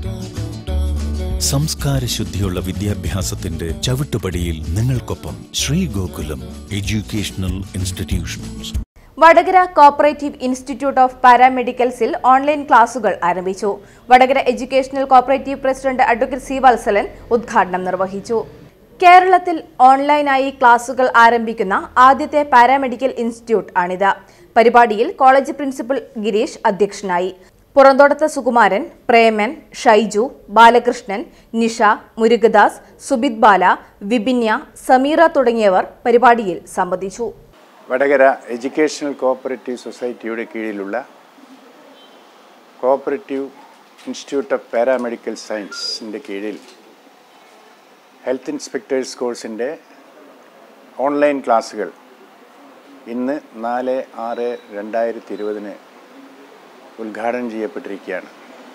സംസ്കാരശുദ്ധിയുള്ള വിദ്യാഭ്യാസത്തിന്റെ ചവിട്ടുപടിയിൽ നിങ്ങൾക്കൊപ്പം Shri Gokulam educational institutions. Vadakara cooperative institute of പാരാമെഡിക്കൽസിൽ ഓൺലൈൻ ക്ലാസുകൾ ആരംഭിച്ചു. Vadakara educational cooperative president advocate C Valsalan ഉദ്ഘാടനം നിർവഹിച്ചു. കേരളത്തിൽ ഓൺലൈനായി ക്ലാസുകൾ ആരംഭിക്കുന്ന ആദ്യത്തെ പാരാമെഡിക്കൽ ഇൻസ്റ്റിറ്റ്യൂട്ട് ആണിത്. പരിപാടിയിൽ കോളേജ് പ്രിൻസിപ്പൽ ഗിരീഷ് അധ്യക്ഷനായി. പുറന്തോടത്ത് സുകുമാരൻ, പ്രേമൻ, ഷൈജു, ബാലകൃഷ്ണൻ, നിഷ, മുരുകദാസ്, സുബിത് ബാല, വിഭിന്യ, സമീറ തുടങ്ങിയവർ പരിപാടിയിൽ സംബന്ധിച്ചു. വടകര എഡ്യൂക്കേഷണൽ കോപ്പറേറ്റീവ് സൊസൈറ്റിയുടെ കീഴിലുള്ള കോപ്പറേറ്റീവ് ഇൻസ്റ്റിറ്റ്യൂട്ട് ഓഫ് പാരാമെഡിക്കൽ സയൻസിൻ്റെ കീഴിൽ ഹെൽത്ത് ഇൻസ്പെക്ടേഴ്സ് കോഴ്സിൻ്റെ ഓൺലൈൻ ക്ലാസുകൾ ഇന്ന് 4/6/2020 ഉദ്ഘാടനം ചെയ്യപ്പെട്ടിരിക്കുകയാണ്.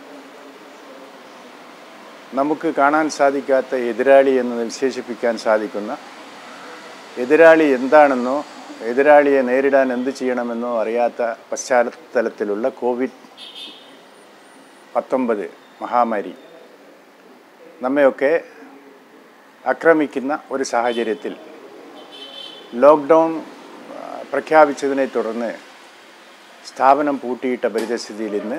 നമുക്ക് കാണാൻ സാധിക്കാത്ത എതിരാളി എന്ന് വിശേഷിപ്പിക്കാൻ സാധിക്കുന്ന എതിരാളി എന്താണെന്നോ എതിരാളിയെ നേരിടാൻ എന്ത് ചെയ്യണമെന്നോ അറിയാത്ത പശ്ചാത്തലത്തിലുള്ള COVID-19 മഹാമാരി നമ്മയൊക്കെ ആക്രമിക്കുന്ന ഒരു സാഹചര്യത്തിൽ ലോക്ക്ഡൗൺ പ്രഖ്യാപിച്ചതിനെ തുടർന്ന് സ്ഥാപനം പൂട്ടിയിട്ട പരിതസ്ഥിതിയിൽ ഇന്ന്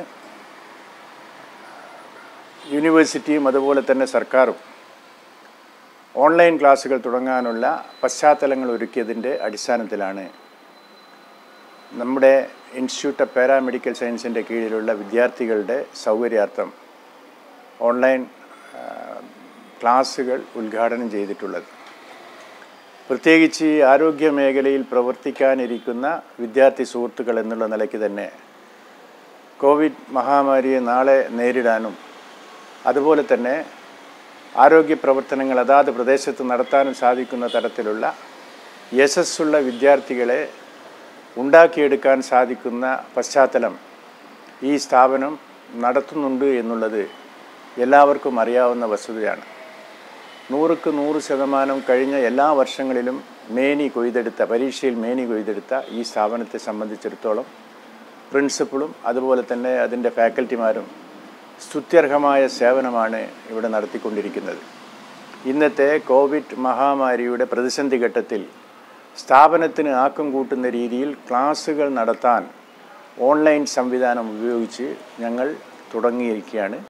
യൂണിവേഴ്സിറ്റിയും അതുപോലെ തന്നെ സർക്കാരും ഓൺലൈൻ ക്ലാസുകൾ തുടങ്ങാനുള്ള പശ്ചാത്തലങ്ങൾ ഒരുക്കിയതിൻ്റെ അടിസ്ഥാനത്തിലാണ് നമ്മുടെ ഇൻസ്റ്റിറ്റ്യൂട്ട് ഓഫ് പാരാമെഡിക്കൽ സയൻസിൻ്റെ കീഴിലുള്ള വിദ്യാർത്ഥികളുടെ സൗകര്യാർത്ഥം ഓൺലൈൻ ക്ലാസുകൾ ഉദ്ഘാടനം ചെയ്തിട്ടുള്ളത്. പ്രത്യേകിച്ച് ആരോഗ്യ മേഖലയിൽ പ്രവർത്തിക്കാനിരിക്കുന്ന വിദ്യാർത്ഥി സുഹൃത്തുക്കൾ എന്നുള്ള നിലയ്ക്ക് തന്നെ കോവിഡ് മഹാമാരിയെ നാളെ നേരിടാനും അതുപോലെ തന്നെ ആരോഗ്യ പ്രവർത്തനങ്ങൾ അതാത് പ്രദേശത്ത് നടത്താനും സാധിക്കുന്ന തരത്തിലുള്ള യശസ്സുള്ള വിദ്യാർത്ഥികളെ ഉണ്ടാക്കിയെടുക്കാൻ സാധിക്കുന്ന പശ്ചാത്തലം ഈ സ്ഥാപനം നടത്തുന്നുണ്ട് എന്നുള്ളത് എല്ലാവർക്കും അറിയാവുന്ന വസ്തുതയാണ്. 100% കഴിഞ്ഞ എല്ലാ വർഷങ്ങളിലും പരീക്ഷയിൽ മേനി കൊയ്തെടുത്ത ഈ സ്ഥാപനത്തെ സംബന്ധിച്ചിടത്തോളം പ്രിൻസിപ്പളും അതുപോലെ തന്നെ അതിൻ്റെ ഫാക്കൽറ്റിമാരും സ്തുത്യർഹമായ സേവനമാണ് ഇവിടെ നടത്തിക്കൊണ്ടിരിക്കുന്നത്. ഇന്നത്തെ കോവിഡ് മഹാമാരിയുടെ പ്രതിസന്ധി ഘട്ടത്തിൽ സ്ഥാപനത്തിന് ആക്കം കൂട്ടുന്ന രീതിയിൽ ക്ലാസുകൾ നടത്താൻ ഓൺലൈൻ സംവിധാനം ഉപയോഗിച്ച് ഞങ്ങൾ തുടങ്ങിയിരിക്കുകയാണ്.